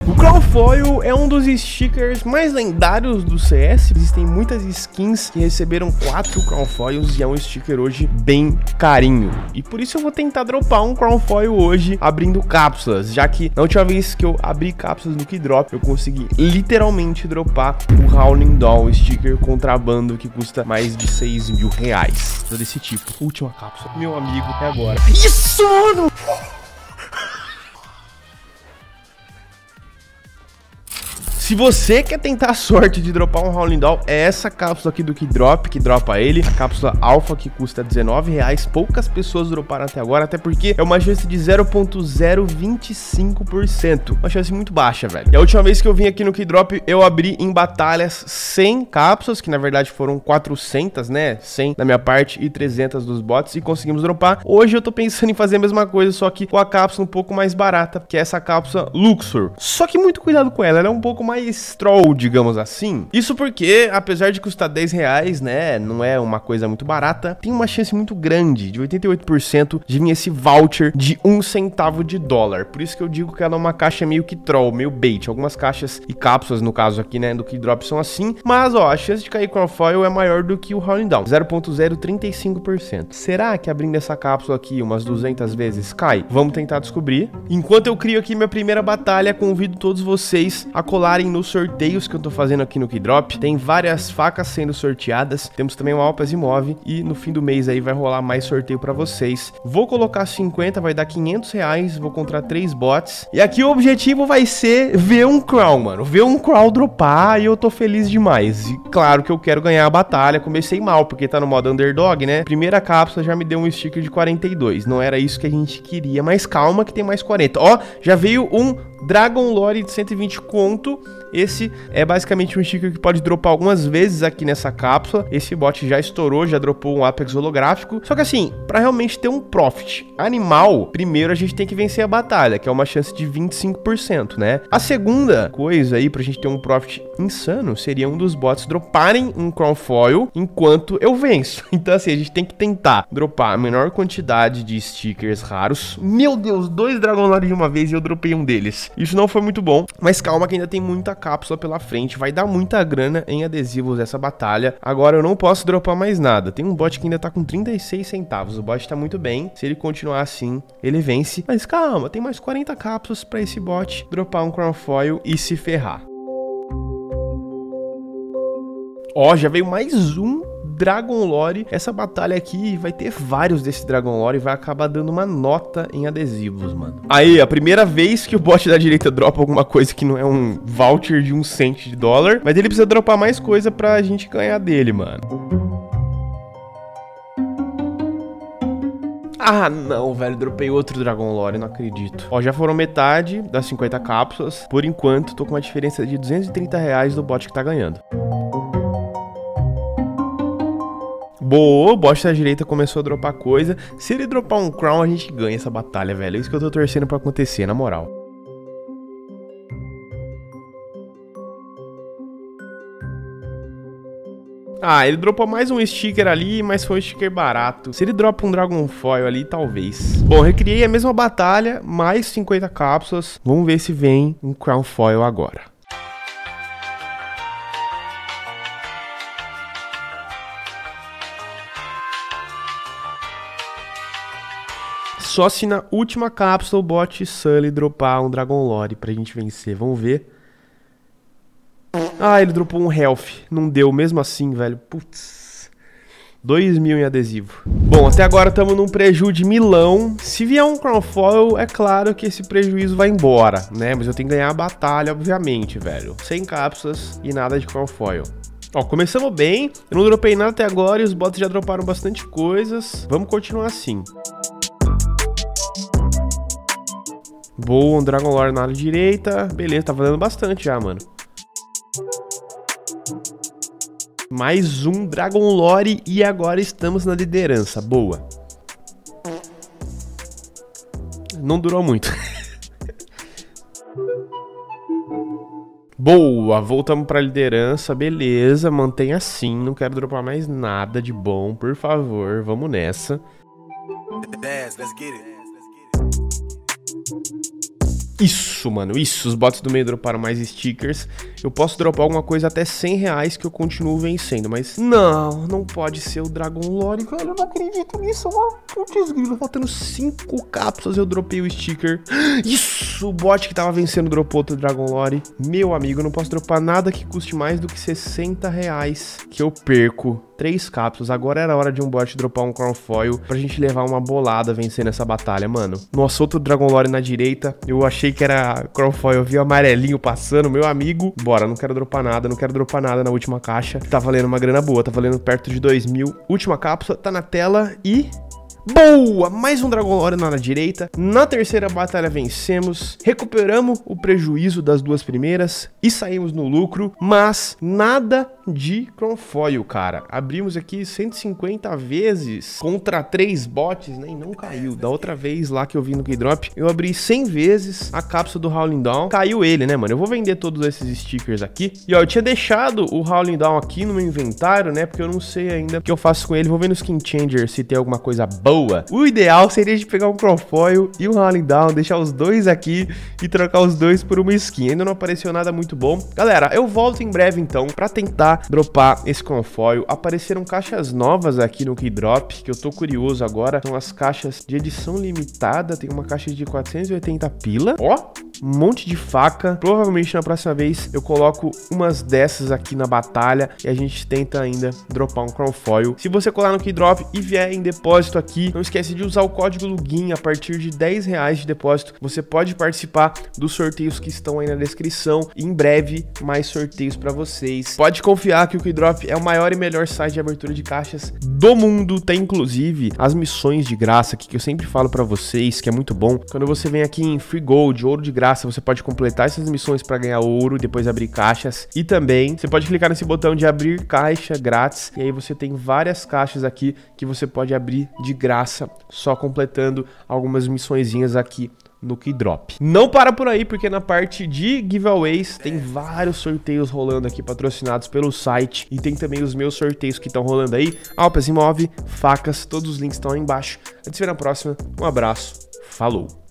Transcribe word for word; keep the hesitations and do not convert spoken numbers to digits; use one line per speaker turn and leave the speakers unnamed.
O Crown Foil é um dos stickers mais lendários do C S. Existem muitas skins que receberam quatro Crown Foils e é um sticker hoje bem carinho. E por isso eu vou tentar dropar um Crown Foil hoje abrindo cápsulas, já que na última vez que eu abri cápsulas no Keydrop, eu consegui literalmente dropar o Howling Dawn sticker contrabando que custa mais de seis mil reais. Desse tipo. Última cápsula. Meu amigo, é agora. Isso, mano! Se você quer tentar a sorte de dropar um Howling Dawn, é essa cápsula aqui do Keydrop que dropa ele. A cápsula Alpha que custa dezenove reais. Poucas pessoas droparam até agora, até porque é uma chance de zero ponto zero vinte e cinco por cento. Uma chance muito baixa, velho. E a última vez que eu vim aqui no Keydrop, eu abri em batalhas cem cápsulas, que na verdade foram quatrocentas, né? cem da minha parte e trezentas dos bots, e conseguimos dropar. Hoje eu tô pensando em fazer a mesma coisa, só que com a cápsula um pouco mais barata, que é essa cápsula Luxor. Só que muito cuidado com ela, ela é um pouco mais mais troll, digamos assim. Isso porque, apesar de custar dez reais, né, não é uma coisa muito barata, tem uma chance muito grande, de oitenta e oito por cento, de vir esse voucher de um centavo de dólar. Por isso que eu digo que ela é uma caixa meio que troll, meio bait. Algumas caixas e cápsulas, no caso aqui, né, do Keydrop são assim, mas, ó, a chance de cair Crown Foil é maior do que o Howling Dawn, zero ponto zero trinta e cinco por cento. Será que abrindo essa cápsula aqui umas duzentas vezes cai? Vamos tentar descobrir. Enquanto eu crio aqui minha primeira batalha, convido todos vocês a colarem nos sorteios que eu tô fazendo aqui no Keydrop. Tem várias facas sendo sorteadas, temos também uma Alpas Imóvel e no fim do mês aí vai rolar mais sorteio pra vocês. Vou colocar cinquenta, vai dar quinhentos reais, vou encontrar três bots. E aqui o objetivo vai ser ver um Crown, mano, ver um Crown dropar e eu tô feliz demais. E claro que eu quero ganhar a batalha, comecei mal porque tá no modo Underdog, né? Primeira cápsula já me deu um sticker de quarenta e dois, não era isso que a gente queria, mas calma que tem mais quarenta. Ó, já veio um Dragon Lore de cento e vinte conto. Esse é basicamente um sticker que pode dropar algumas vezes aqui nessa cápsula. Esse bot já estourou, já dropou um Apex holográfico. Só que assim, pra realmente ter um profit animal, primeiro a gente tem que vencer a batalha, que é uma chance de vinte e cinco por cento, né? A segunda coisa aí pra gente ter um profit insano seria um dos bots droparem um Crown Foil enquanto eu venço. Então assim, a gente tem que tentar dropar a menor quantidade de stickers raros. Meu Deus, dois Dragon Lore de uma vez e eu dropei um deles. Isso não foi muito bom, mas calma que ainda tem muita cápsula pela frente, vai dar muita grana em adesivos essa batalha. Agora eu não posso dropar mais nada. Tem um bot que ainda tá com trinta e seis centavos, o bot tá muito bem. Se ele continuar assim, ele vence. Mas calma, tem mais quarenta cápsulas pra esse bot dropar um Crown Foil e se ferrar. Ó, já veio mais um Dragon Lore. Essa batalha aqui vai ter vários desse Dragon Lore e vai acabar dando uma nota em adesivos, mano. Aí, a primeira vez que o bot da direita dropa alguma coisa que não é um voucher de um cento de dólar, mas ele precisa dropar mais coisa pra gente ganhar dele, mano. Ah, não, velho, dropei outro Dragon Lore, não acredito. Ó, já foram metade das cinquenta cápsulas. Por enquanto, tô com uma diferença de duzentos e trinta reais do bot que tá ganhando. Boa, o bot da direita começou a dropar coisa. Se ele dropar um Crown, a gente ganha essa batalha, velho. É isso que eu tô torcendo pra acontecer, na moral. Ah, ele dropou mais um sticker ali, mas foi um sticker barato. Se ele dropa um Dragon Foil ali, talvez. Bom, recriei a mesma batalha, mais cinquenta cápsulas. Vamos ver se vem um Crown Foil agora. Só se na última cápsula o bot Sully dropar um Dragon Lore pra gente vencer. Vamos ver. Ah, ele dropou um Health. Não deu mesmo assim, velho. Putz. dois mil em adesivo. Bom, até agora estamos num prejuízo de milão. Se vier um Crown Foil, é claro que esse prejuízo vai embora, né? Mas eu tenho que ganhar a batalha, obviamente, velho. cem cápsulas e nada de Crown Foil. Ó, começamos bem. Eu não dropei nada até agora e os bots já droparam bastante coisas. Vamos continuar assim. Boa, um Dragon Lore na área direita. Beleza, tá valendo bastante já, mano. Mais um Dragon Lore e agora estamos na liderança. Boa. Não durou muito. Boa, voltamos pra liderança. Beleza, mantém assim. Não quero dropar mais nada de bom, por favor. Vamos nessa. Isso, mano, isso. Os bots do meio droparam mais stickers. Eu posso dropar alguma coisa até cem reais que eu continuo vencendo, mas não, não pode ser o Dragon Lore, velho. Eu não acredito nisso, mano. Putz, grilo, faltando cinco cápsulas eu dropei o sticker. Isso, o bot que tava vencendo dropou outro Dragon Lore. Meu amigo, eu não posso dropar nada que custe mais do que sessenta reais que eu perco. Três cápsulas, agora era hora de um bot dropar um Crown Foil pra gente levar uma bolada vencendo essa batalha, mano. Nossa, outro Dragon Lore na direita, eu achei que era Crown Foil, eu vi o amarelinho passando, meu amigo. Bora, não quero dropar nada, não quero dropar nada na última caixa. Tá valendo uma grana boa, tá valendo perto de dois mil. Última cápsula, tá na tela e... boa! Mais um Dragon Lore na direita. Na terceira batalha vencemos, recuperamos o prejuízo das duas primeiras e saímos no lucro, mas nada de Crown Foil, cara. Abrimos aqui cento e cinquenta vezes contra três bots, né? E não caiu. Da outra vez lá que eu vi no Keydrop, eu abri cem vezes a cápsula do Howling Dawn. Caiu ele, né, mano? Eu vou vender todos esses stickers aqui. E ó, eu tinha deixado o Howling Dawn aqui no meu inventário, né? Porque eu não sei ainda o que eu faço com ele. Vou ver no Skin Changer se tem alguma coisa boa. O ideal seria de pegar um Crown Foil e um Howling Dawn, deixar os dois aqui e trocar os dois por uma skin. Ainda não apareceu nada muito bom. Galera, eu volto em breve então pra tentar dropar esse Crown Foil. Apareceram caixas novas aqui no Keydrop, que eu tô curioso agora. São as caixas de edição limitada. Tem uma caixa de quatrocentos e oitenta pila. Ó, um monte de faca. Provavelmente na próxima vez eu coloco umas dessas aqui na batalha e a gente tenta ainda dropar um Crown Foil. Se você colar no Keydrop e vier em depósito aqui, não esquece de usar o código LUGIN. A partir de dez reais de depósito você pode participar dos sorteios que estão aí na descrição. E em breve mais sorteios pra vocês. Pode confiar que o Keydrop é o maior e melhor site de abertura de caixas do mundo. Tem inclusive as missões de graça aqui que eu sempre falo pra vocês, que é muito bom. Quando você vem aqui em Free Gold, ouro de graça, você pode completar essas missões pra ganhar ouro e depois abrir caixas. E também você pode clicar nesse botão de abrir caixa grátis e aí você tem várias caixas aqui que você pode abrir de graça, só completando algumas missõezinhas aqui no Keydrop. Não para por aí, porque na parte de giveaways tem vários sorteios rolando aqui, patrocinados pelo site, e tem também os meus sorteios que estão rolando aí. Alpes Imov, facas, todos os links estão aí embaixo. A gente se vê na próxima, um abraço, falou!